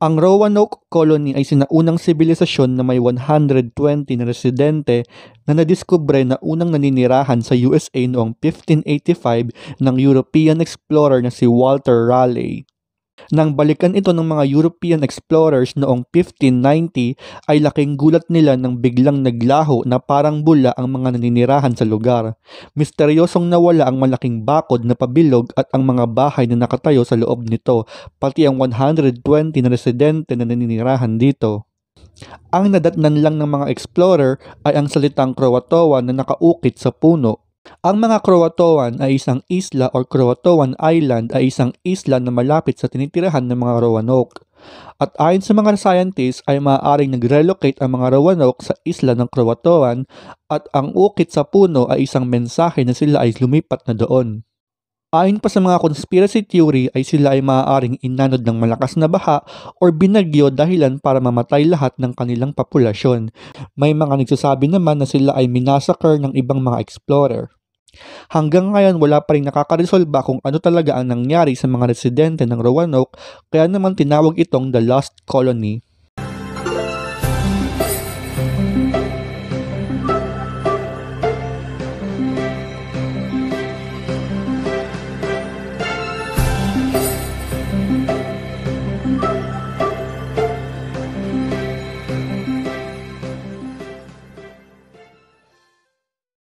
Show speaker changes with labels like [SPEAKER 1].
[SPEAKER 1] Ang Roanoke Colony ay sinaunang sibilisasyon na may 120 na residente na nadiskubre na unang naninirahan sa USA noong 1585 ng European explorer na si Walter Raleigh. Nang balikan ito ng mga European explorers noong 1590 ay laking gulat nila nang biglang naglaho na parang bula ang mga naninirahan sa lugar. Misteryosong nawala ang malaking bakod na pabilog at ang mga bahay na nakatayo sa loob nito, pati ang 120 na residente na naninirahan dito. Ang nadatnan lang ng mga explorer ay ang salitang Croatoan na nakaukit sa puno. Ang mga Croatoan ay isang isla or Croatoan Island ay isang isla na malapit sa tinitirahan ng mga Roanoke. At ayon sa mga scientists ay maaaring nag-relocate ang mga Roanoke sa isla ng Croatoan at ang ukit sa puno ay isang mensahe na sila ay lumipat na doon. Ayon pa sa mga conspiracy theory ay sila ay maaaring inanod ng malakas na baha or binagyo dahilan para mamatay lahat ng kanilang populasyon. May mga nagsasabi naman na sila ay minasakar ng ibang mga explorer. Hanggang ngayon wala pa ring nakakaresolba kung ano talaga ang nangyari sa mga residente ng Roanoke, kaya naman tinawag itong The Lost Colony.